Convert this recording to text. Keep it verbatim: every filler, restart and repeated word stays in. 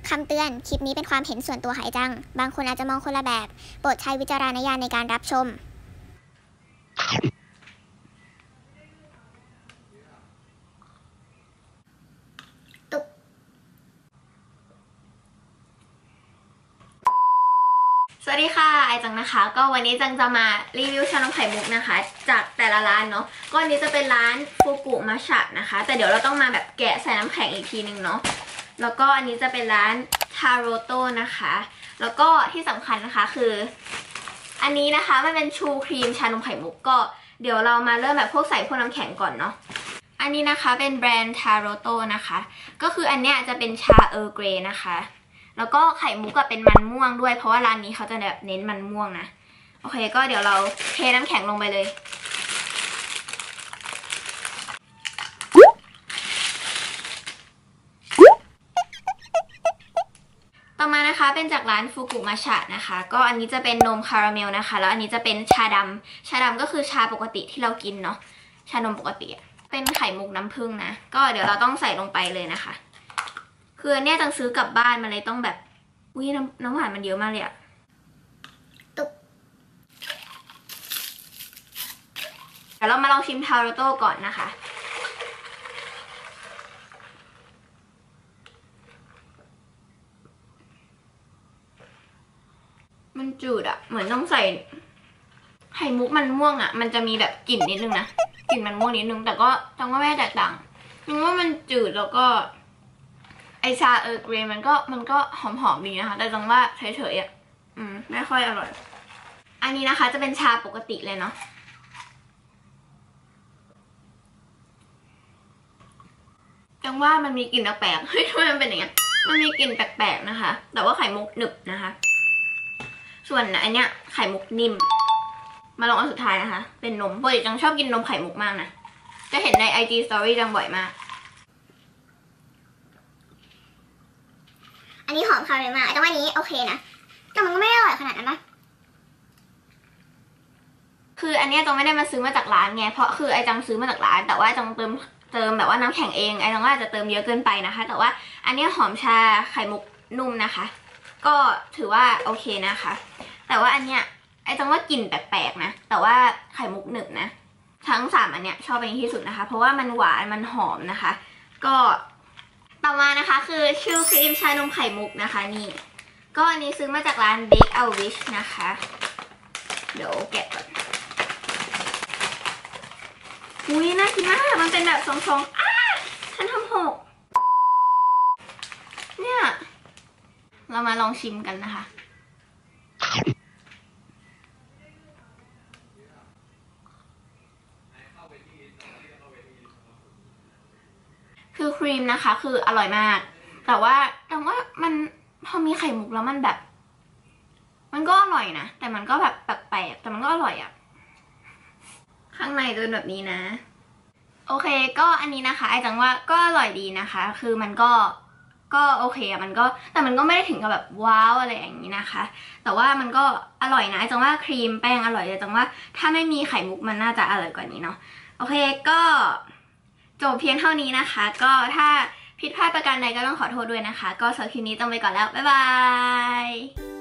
คำเตือน คลิปนี้เป็นความเห็นส่วนตัวหายจัง บางคนอาจจะมองคนละแบบ โปรดใช้วิจารณญาณในการรับชม ตุกสวัสดีค่ะไอจังนะคะ ก็วันนี้จังจะมารีวิวชานมไข่มุกนะคะจากแต่ละร้านเนาะก็อันนี้จะเป็นร้านฟูกุมัชชะนะคะแต่เดี๋ยวเราต้องมาแบบแกะใส่น้ำแข็งอีกทีนึงเนาะแล้วก็อันนี้จะเป็นร้านทาโรโต้นะคะแล้วก็ที่สำคัญนะคะคืออันนี้นะคะมันเป็นชูครีมชานมไข่มุกก็เดี๋ยวเรามาเริ่มแบบพวกใส่พวกน้ำแข็งก่อนเนาะอันนี้นะคะเป็นแบรนด์ทาโรโต้นะคะก็คืออันเนี้ยจะเป็นชาเออร์เกรย์นะคะแล้วก็ไข่มุกก็เป็นมันม่วงด้วยเพราะว่าร้านนี้เขาจะแบบเน้นมันม่วงนะโอเคก็เดี๋ยวเราเทน้ำแข็งลงไปเลยต่อมานะคะเป็นจากร้านฟูกุมัชชะนะคะก็อันนี้จะเป็นนมคาราเมลนะคะแล้วอันนี้จะเป็นชาดำชาดำก็คือชาปกติที่เรากินเนาะชานมปกติเป็นไข่มุกน้ำผึ้งนะก็เดี๋ยวเราต้องใส่ลงไปเลยนะคะคืออันเนี้ยจังซื้อกลับบ้านมาเลยต้องแบบอุ้ยน้ำน้ำหวานมันเยอะมากเลยอะตุ๊บเดี๋ยวเรามาลองชิมทาโรโต้ก่อนนะคะมันจืดอะเหมือนต้องใส่ไข่มุกมันม่วงอะมันจะมีแบบกลิ่นนิดนึงนะกลิ่นมันม่วงนิดนึงแต่ก็จังว่าไม่แตกต่างจังว่ามันจืดแล้วก็ไอชาเออร์เกรย์มันก็มันก็หอมๆดีนะคะแต่จังว่าเฉยๆอ่ะอืมไม่ค่อยอร่อยอันนี้นะคะจะเป็นชาปกติเลยเนาะจังว่ามันมีกลิ่นแปลกๆเฮ้ยทำไมมันเป็นอย่างเงี้ยมันมีกลิ่นแปลกๆนะคะแต่ว่าไข่มุกหนึบนะคะส่วนอันเนี้ยไข่มุกนิ่มมาลองอันสุดท้ายนะคะเป็นนมปกติจังชอบกินนมไข่มุกมากนะจะเห็นใน ไอ จี Story จังบ่อยมากอันนี้หอมคาราเมลมากแต่ว่านี้โอเคนะแต่มันก็ไม่ได้อร่อยขนาดนั้นนะคืออันนี้จังไม่ได้มาซื้อมาจากร้านไงเพราะคือไอจังซื้อมาจากร้านแต่ว่าจังเติมเติมแบบว่าน้ำแข็งเองไอจังว่าจะเติมเยอะเกินไปนะคะแต่ว่าอันนี้หอมชาไข่มุกนุ่มนะคะก็ถือว่าโอเคนะคะแต่ว่าอันเนี้ยไอจังว่ากลิ่นแปลกๆนะแต่ว่าไข่มุกหนึบนะทั้งสามอันเนี้ยชอบอันนี้ที่สุดนะคะเพราะว่ามันหวานมันหอมนะคะก็ต่อมานะคะคือชูครีมชานมไข่มุกนะคะนี่ก็อันนี้ซื้อมาจากร้าน Bake a Wish นะคะเดี๋ยวแกะก่อนอุ้ยน่ากินมากมันเป็นแบบทรงๆอ้าฉันทำหกเนี่ยเรามาลองชิมกันนะคะคือครีมนะคะคืออร่อยมากแต่ว่าแต่ว่ามันพอมีไข่มุกแล้วมันแบบมันก็อร่อยนะแต่มันก็แบบแปลกๆแต่มันก็อร่อยอะข้างในจะเป็นแบบนี้นะโอเคก็อันนี้นะคะไอจังว่าก็อร่อยดีนะคะคือมันก็ก็โอเคอะมันก็แต่มันก็ไม่ได้ถึงกับแบบว้าวอะไรอย่างนี้นะคะแต่ว่ามันก็อร่อยนะไอจังว่าครีมแป้งอร่อยเลยจังว่าถ้าไม่มีไข่มุกมันน่าจะอร่อยกว่านี้เนาะโอเคก็จบเพียงเท่านี้นะคะก็ถ้าผิดพลาดประการใดก็ต้องขอโทษด้วยนะคะก็สำหรับคลิปนี้ต้องไปก่อนแล้วบ๊ายบาย